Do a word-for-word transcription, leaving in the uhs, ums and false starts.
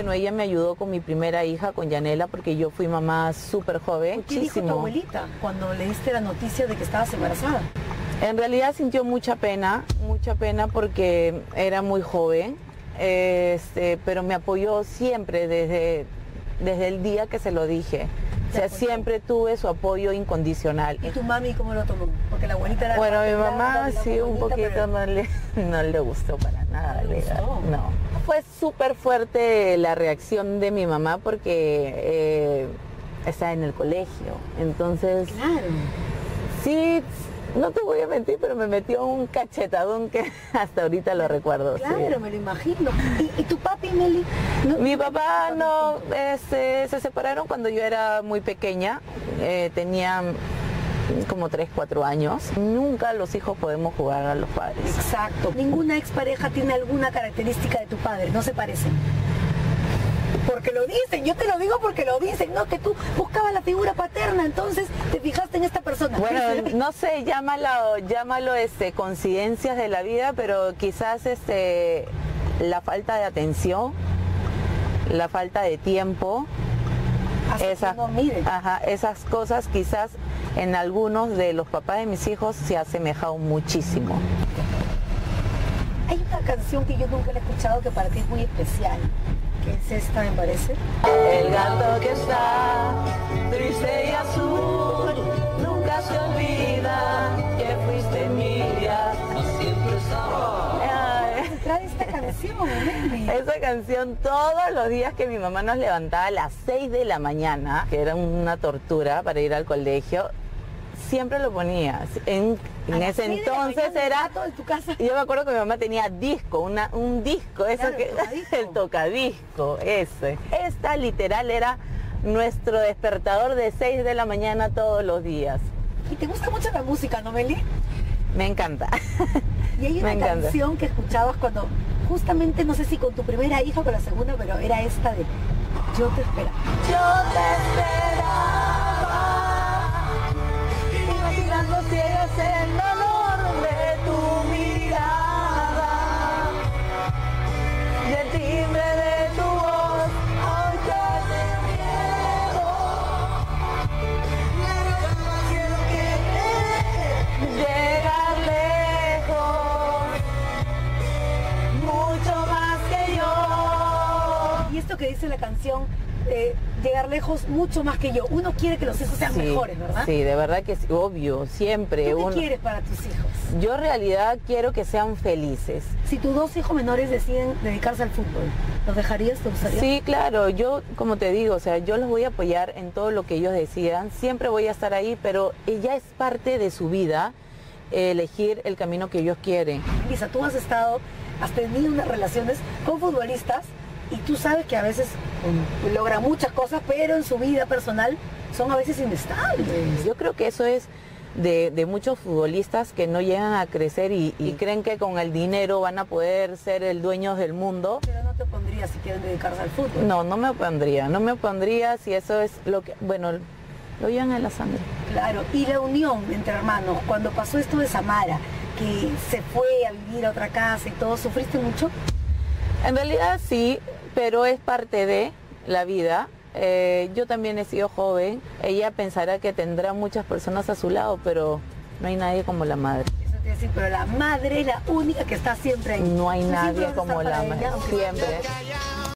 bueno, ella me ayudó con mi primera hija, con Yanela, porque yo fui mamá súper joven. ¿Qué dijo tu abuelita cuando le diste la noticia de que estabas embarazada? En realidad sintió mucha pena, mucha pena porque era muy joven, este, pero me apoyó siempre desde, desde el día que se lo dije. O sea, siempre tuve su apoyo incondicional. ¿Y tu mami cómo lo tomó? Porque la abuelita era... Bueno, mi mamá sí, un poquito pero... no, le, no le gustó para nada. ¿No le gustó? No. Fue súper fuerte la reacción de mi mamá porque eh, está en el colegio. Entonces, claro. Sí, no te voy a mentir, pero me metió un cachetadón que hasta ahorita lo recuerdo. Claro, sí. Me lo imagino. ¿Y, y tu papi, Meli? ¿No? Mi papá no, este, se separaron cuando yo era muy pequeña, eh, tenía como tres, cuatro años. Nunca los hijos podemos jugar a los padres. Exacto. Ninguna expareja tiene alguna característica de tu padre, no se parecen. Porque lo dicen, yo te lo digo porque lo dicen, ¿no? Que tú buscabas la figura paterna, entonces te fijaste en esta persona. Bueno, no sé, llámalo, llámalo este, coincidencias de la vida, pero quizás este, la falta de atención, la falta de tiempo, esa, no, mire. Ajá, esas cosas quizás en algunos de los papás de mis hijos se ha asemejado muchísimo. Hay una canción que yo nunca la he escuchado que para ti es muy especial. ¿Qué es esta, me parece? El gato que está triste y azul nunca se olvida que fuiste Emilia, siempre estaba. Trae esta canción, Meli. Esa canción todos los días que mi mamá nos levantaba a las seis de la mañana, que era una tortura para ir al colegio, siempre lo ponía. En, en ese entonces era... En tu casa. Yo me acuerdo que mi mamá tenía disco, una, un disco, eso claro, que el tocadisco. el tocadisco, ese. Esta literal era nuestro despertador de seis de la mañana todos los días. ¿Y te gusta mucho la música, no, Meli? Me encanta. Y hay una me canción encanta. que escuchabas cuando, justamente, no sé si con tu primera hija o con la segunda, pero era esta de Yo te esperaba. Yo te esperaba, imaginando si eres el dolor de tu mirada, del timbre de tu voz, aunque te miedo, quiero que llegar lejos, mucho más que yo. Y esto que dice la canción, eh, llegar lejos mucho más que yo. Uno quiere que los hijos sean sí, mejores, ¿verdad? Sí, de verdad que sí, obvio, siempre. ¿Tú qué uno... quieres para tus hijos? Yo en realidad quiero que sean felices. Si tus dos hijos menores deciden dedicarse al fútbol, ¿los dejarías? ¿Te gustaría? Sí, claro, yo como te digo, o sea, yo los voy a apoyar en todo lo que ellos decidan, siempre voy a estar ahí, pero ya es parte de su vida eh, elegir el camino que ellos quieren. Lisa, tú has estado, has tenido unas relaciones con futbolistas y tú sabes que a veces um, logran muchas cosas, pero en su vida personal son a veces inestables. Yo creo que eso es de, de muchos futbolistas que no llegan a crecer y, y creen que con el dinero van a poder ser el dueño del mundo. Pero no te opondrías si quieren dedicarse al fútbol. No, no me opondría, no me opondría si eso es lo que, bueno, lo llevan en la sangre. Claro, y la unión entre hermanos, cuando pasó esto de Samara, que se fue a vivir a otra casa y todo, ¿sufriste mucho? En realidad sí, pero es parte de la vida. Eh, yo también he sido joven, ella pensará que tendrá muchas personas a su lado, pero no hay nadie como la madre. Eso te iba a decir, pero la madre es la única que está siempre ahí. No hay ¿Tú nadie siempre vas a como estar la para madre, ella, aunque- siempre.